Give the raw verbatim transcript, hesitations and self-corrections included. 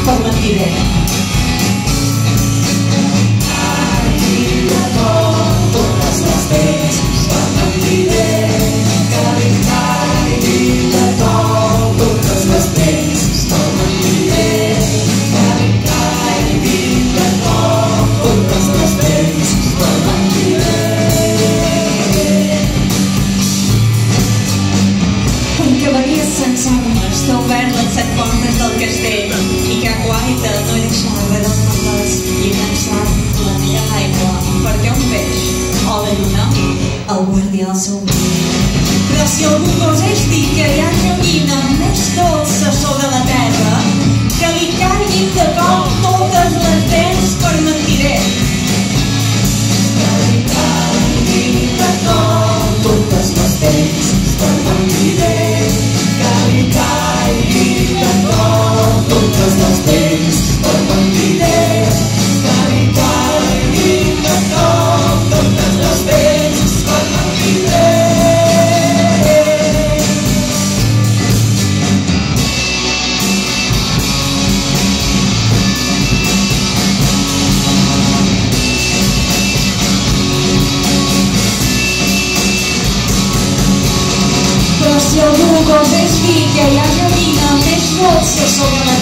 per mentider. Totes les dents per mentider. Cavi-cavi de tot, totes les dents per mentider. Cavi-cavi de tot, totes les dents per mentider. Un cavaller sense armes t'ha obert les set portes del castell i que guaita no deixava d'amagar-les i llançar la mira a l'aigua perquè un peix o la lluna el guàrdia del seu ull. Però si algú gosés dir que hi ha joguina més dolça sobre la terra, que li caiguin de cop totes les dents per mentider. Cavi-cavi de tot, totes les dents per mentider. Cavi-cavi de tot, totes les dents per mentider. Cavi-cavi de tot, totes les dents per mentider. Però si algú gosés dir que hi ha joguina més dolça sobre la